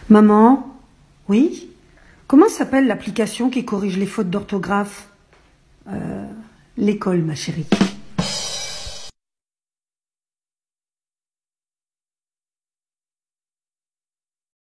Maman? Oui? Comment s'appelle l'application qui corrige les fautes d'orthographe? L'école, ma chérie.